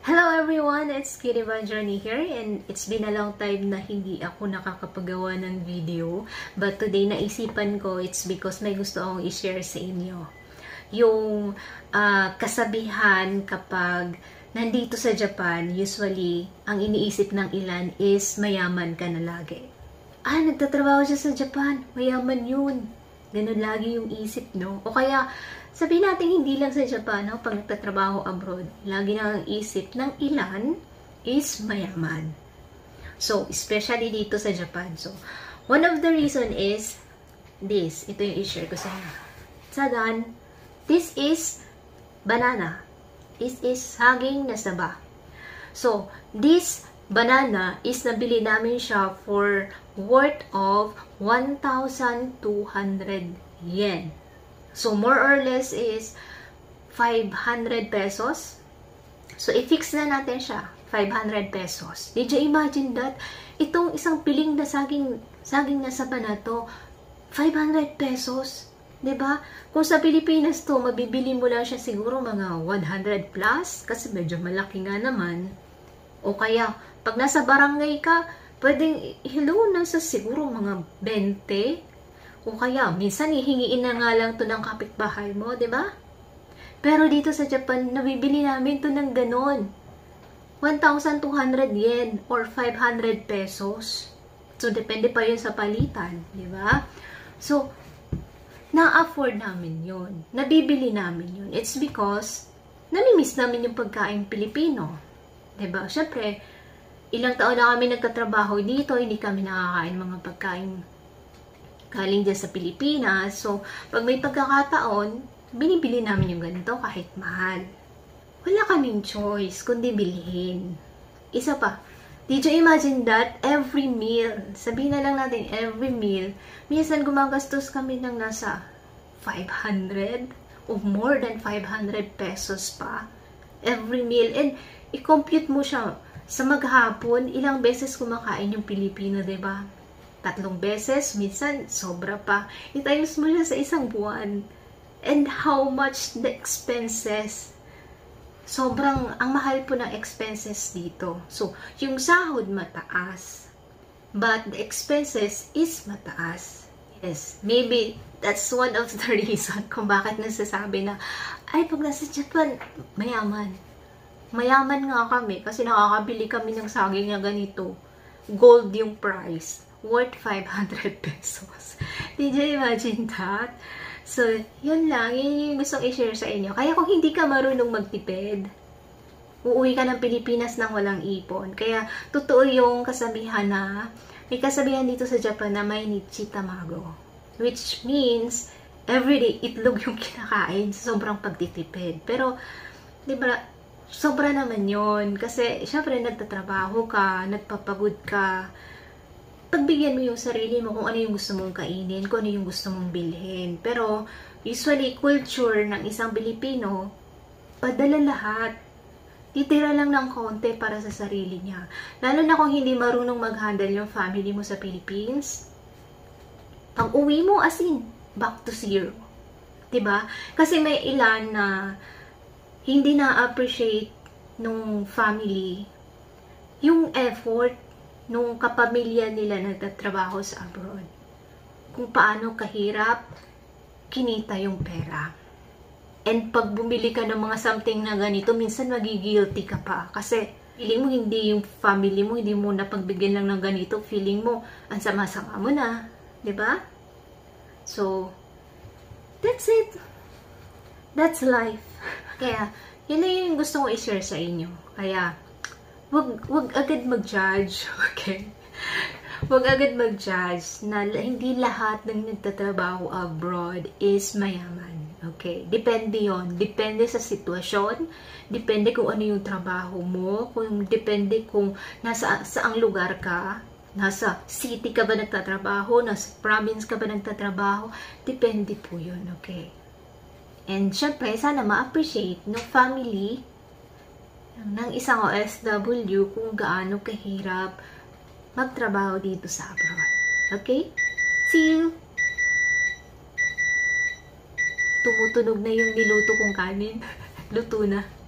Hello everyone! It's Kitty Van Journey here, and it's been a long time na hindi ako nakakapagawa ng video. But today naisipan ko, it's because may gusto akong i-share sa inyo. Yung kasabihan kapag nandito sa Japan, usually, ang iniisip ng ilan is mayaman ka na lagi. Nagtatrabaho siya sa Japan, mayaman yun. Ganun lagi yung isip, no? O kaya, sabihin natin hindi lang sa Japan, no? Pag nagtatrabaho abroad, lagi na ang isip ng ilan is mayaman. So, especially dito sa Japan. So, one of the reason is this. Ito yung i-share ko sa inyo. Sadan, this is banana. This is saging na saba. So, this banana is nabili namin siya for worth of 1,200 yen. So, more or less is 500 pesos. So, i-fix na natin siya. 500 pesos. Did you imagine that? Itong isang piling na saging na saba na to, 500 pesos. Diba? Kung sa Pilipinas to, mabibili mo lang siya siguro mga 100 plus. Kasi medyo malaki nga naman. O kaya, pag nasa barangay ka, pwedeng hello na sa siguro mga 20. O kaya, minsan hihingiin na nga lang to ng kapitbahay mo, di ba? Pero dito sa Japan, nabibili namin to ng ganon. 1,200 yen or 500 pesos. So, depende pa yun sa palitan, di ba? So, na-afford namin yun. Nabibili namin yun. It's because, namimiss namin yung pagkain Pilipino. Di ba? Siyempre, ilang taon na kami nagtatrabaho dito, hindi kami nakakain mga pagkain galing dyan sa Pilipinas. So, pag may pagkakataon, binibili namin yung ganito kahit mahal. Wala kaming choice kundi bilhin. Isa pa, did you imagine that every meal, sabihin na lang natin every meal, minsan gumagastos kami ng nasa 500 o more than 500 pesos pa. Every meal. And, i-compute mo siya sa maghapon, ilang beses kumakain yung Pilipino, diba? 3 beses, minsan sobra pa. I-times mo siya sa isang buwan. And how much the expenses? Sobrang, ang mahal po ng expenses dito. So, yung sahod mataas. But the expenses is mataas. Yes, maybe that's one of the reason kung bakit nasasabi na, ay, pag nasa Japan, mayaman. Mayaman nga kami kasi nakakabili kami ng saging na ganito. Gold yung price. Worth 500 pesos. Did you imagine that? So, yun lang. Yun yung gustong i-share sa inyo. Kaya kung hindi ka marunong magtipid, uuwi ka ng Pilipinas nang walang ipon. Kaya, totoo yung kasabihan na, may kasabihan dito sa Japan na mainichi tamago. Which means, everyday itlog yung kinakain sa sobrang pagtitipid. Pero, di ba, sobra naman yun. Kasi, syempre, nagtatrabaho ka, nagpapagod ka, pagbigyan mo yung sarili mo kung ano yung gusto mong kainin, kung ano yung gusto mong bilhin. Pero, usually, culture ng isang Pilipino, padala lahat. Titira lang ng konti para sa sarili niya. Lalo na kung hindi marunong mag-handle yung family mo sa Philippines, pag uwi mo, as in, back to zero. Diba? Kasi may ilan na hindi na-appreciate nung family yung effort nung kapamilya nila nagtatrabaho sa abroad. Kung paano kahirap kinita yung pera. And pag bumili ka ng mga something na ganito, minsan magigilty ka pa. Kasi feeling mo hindi yung family mo, hindi mo napagbigyan lang ng ganito, feeling mo, ang sama-sama mo na. Diba? So, that's it. That's life. Kaya, yun na yung gusto ko i-share sa inyo. Kaya, wag agad mag-judge, okay? Wag agad mag-judge na hindi lahat ng nagtatrabaho abroad is mayaman, okay? Depende yon. Depende sa sitwasyon, depende kung ano yung trabaho mo, depende kung nasa saang lugar ka, nasa city ka ba nagtatrabaho, nasa province ka ba nagtatrabaho, depende po yun, okay? And syempre, sana ma-appreciate ng family ng isang OFW kung gaano kahirap magtrabaho dito sa abroad. Okay? See you! Tumutunog na yung niluto kong kanin. Luto na.